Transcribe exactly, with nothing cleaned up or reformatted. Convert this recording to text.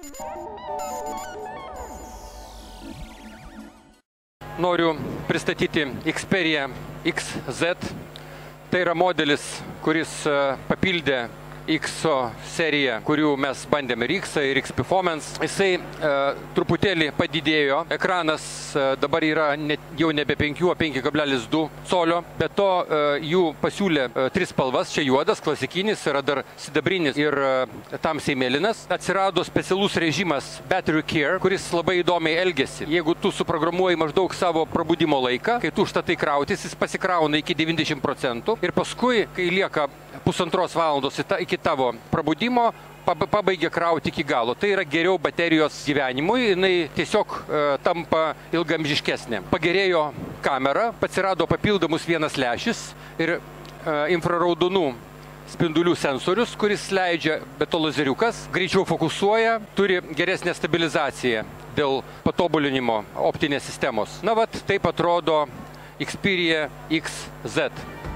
Noriu pristatyti Xperia X Z. Tai yra modelis, kuris papildė X seriją, kurių mes bandėme ir X ir X Performance. Jisai e, truputėlį padidėjo. Ekranas e, dabar yra ne, jau nebe penki, o penki kablelis du colio. Be to e, jų pasiūlė e, tris spalvas. Čia juodas, klasikinis, yra dar sidabrinis ir e, tamsiai mėlynas. Atsirado specialus režimas Battery Care, kuris labai įdomiai elgesi. Jeigu tu suprogramuoji maždaug savo prabudimo laiką, kai tu užtatai krautis, jis pasikrauna iki devyniasdešimt procentų. Ir paskui, kai lieka pusantros valandos iki tavo prabudimo, pabaigia krauti iki galo. Tai yra geriau baterijos gyvenimui, jinai tiesiog e, tampa ilgamžiškesnė. Pagerėjo kamera, atsirado papildomus vienas lęšis ir e, infraraudonų spindulių sensorius, kuris leidžia, be to lazeriukas, greičiau fokusuoja, turi geresnę stabilizaciją dėl patobulinimo optinės sistemos. Na vat, taip atrodo Xperia X Z.